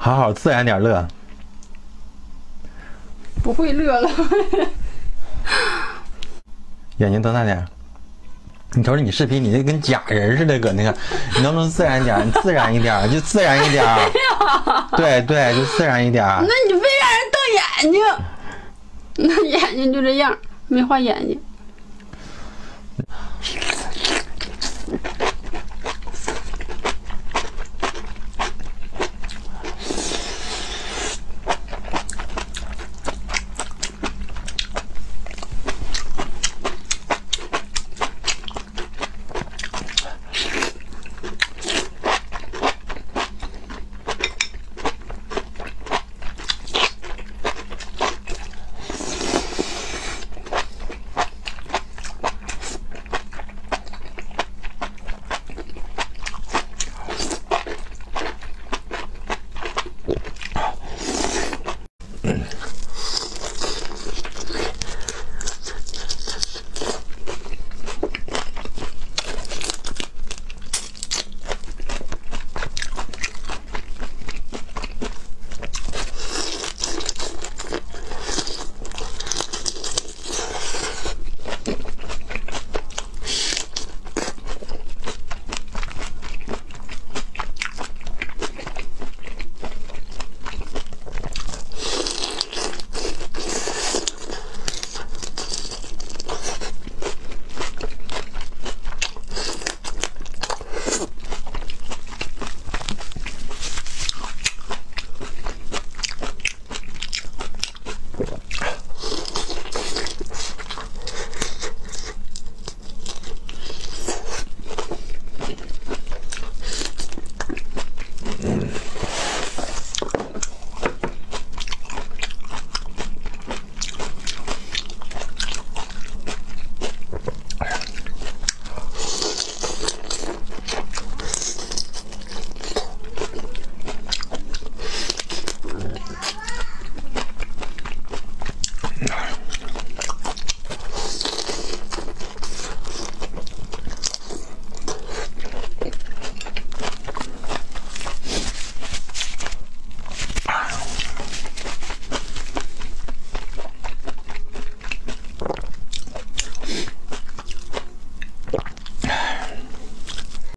好好自然点乐。 不会乐了。 眼睛瞪大点。你瞅瞅你视频，你这跟假人似的，搁那个，你能不能自然点？你自然一点，就自然一点。对对，就自然一点。 那你非让人瞪眼睛，那眼睛就这样，没画眼睛。